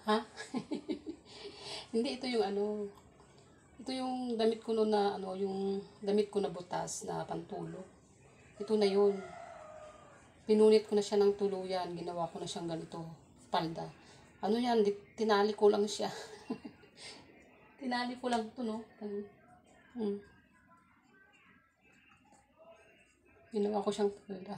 Ha? Hindi, ito yung ano. Ito yung damit ko noon na ano, yung damit ko na butas na pantulog. Ito na yun. Pinunit ko na siya ng tuluyan. Ginawa ko na siyang ganito. Palda. Ano yan? Tinali ko lang siya. Tinali ko lang ito, no? Hmm. Ginawa ko siyang palda.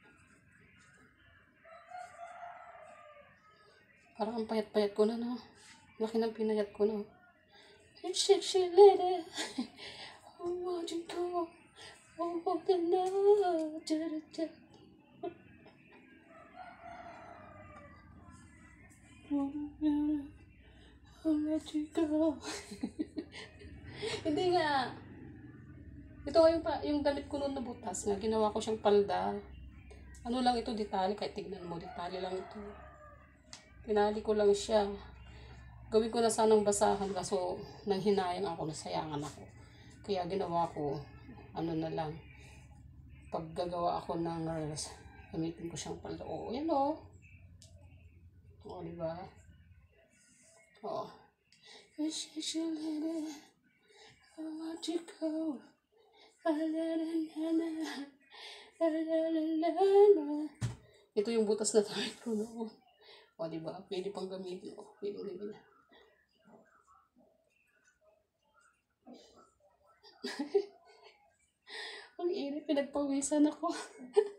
Parang ang payat-payat ko na, no? Laki ng pinayat ko, no? You sexy lady. I want you to go. Oh, the night. I'll let you go. Hindi nga. Ito nga yung damit ko noon na butas na ginawa ko siyang palda. Ano lang ito, detalye. Kahit tignan mo, detalye lang ito. Pinali ko lang siya. Gawin ko na sanang basahan kaso nang hinayang ako, nasayangan ako. Kaya ginawa ko, ano na lang, paggagawa ako ng reels, gamitin ko siyang palda. Oo, yan o. Oo, diba? Oo. I want you go. Ito yung butas na damit ko noon. O, diba? Pwede pang gamitin. O, pwede gamitin. Ang init, pinagpawisan ako.